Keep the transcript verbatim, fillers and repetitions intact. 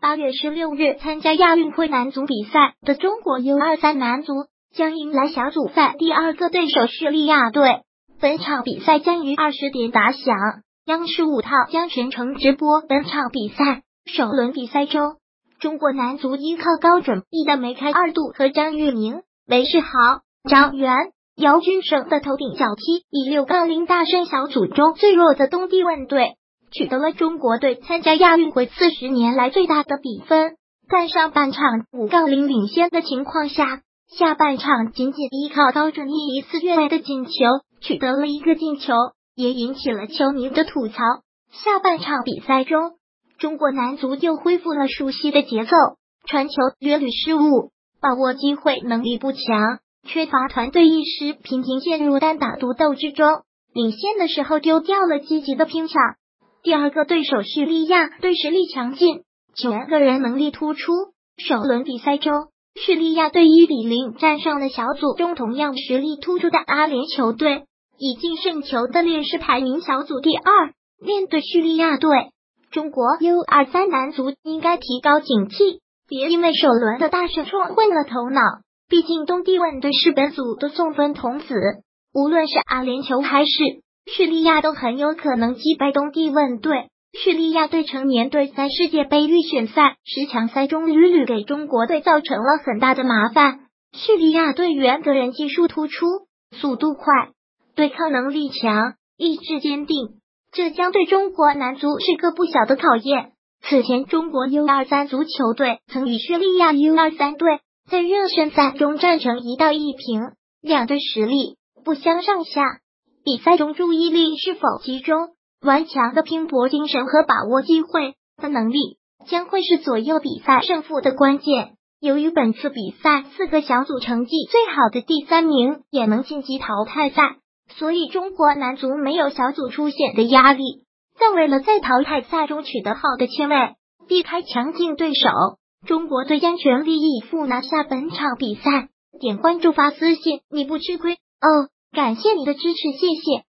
八月十六日参加亚运会男足比赛的中国 U 二十三 男足将迎来小组赛第二个对手叙利亚队。本场比赛将于二十点打响，央视五套将全程直播本场比赛。首轮比赛中，中国男足依靠高准翼的梅开二度和张玉宁、韦世豪、张源、姚军生的头顶脚踢，以六杠零大胜小组中最弱的东帝汶队，取得了中国队参加亚运会四十年来最大的比分。在上半场五杠零领先的情况下，下半场仅仅依靠高准翼一次越位的进球取得了一个进球，也引起了球迷的吐槽。下半场比赛中，中国男足又恢复了熟悉的节奏，传球屡屡失误，把握机会能力不强，缺乏团队意识，频频陷入单打独斗之中，领先的时候丢掉了积极的拼抢。第二个对手叙利亚队实力强劲，球员个人能力突出。首轮比赛中，叙利亚队一比零战胜了小组中同样实力突出的阿联酋队，以净胜球的劣势排名小组第二。面对叙利亚队，中国 U 二十三 男足应该提高警惕，别因为首轮的大胜冲昏了头脑。毕竟东帝汶队是本组的送分童子，无论是阿联酋还是叙利亚都很有可能击败东帝汶队。叙利亚队成年队在世界杯预选赛十强赛中屡屡给中国队造成了很大的麻烦。叙利亚队员个人技术突出，速度快，对抗能力强，意志坚定，这将对中国男足是个不小的考验。此前中国 U 二十三 足球队曾与叙利亚 U 二十三 队在热身赛中战成一到一平，两队实力不相上下。比赛中注意力是否集中，顽强的拼搏精神和把握机会的能力将会是左右比赛胜负的关键。由于本次比赛四个小组成绩最好的第三名也能晋级淘汰赛，所以中国男足没有小组出线的压力。但为了在淘汰赛中取得好的签位，避开强劲对手，中国队将全力以赴拿下本场比赛。点关注发私信，你不吃亏哦，感谢你的支持，谢谢。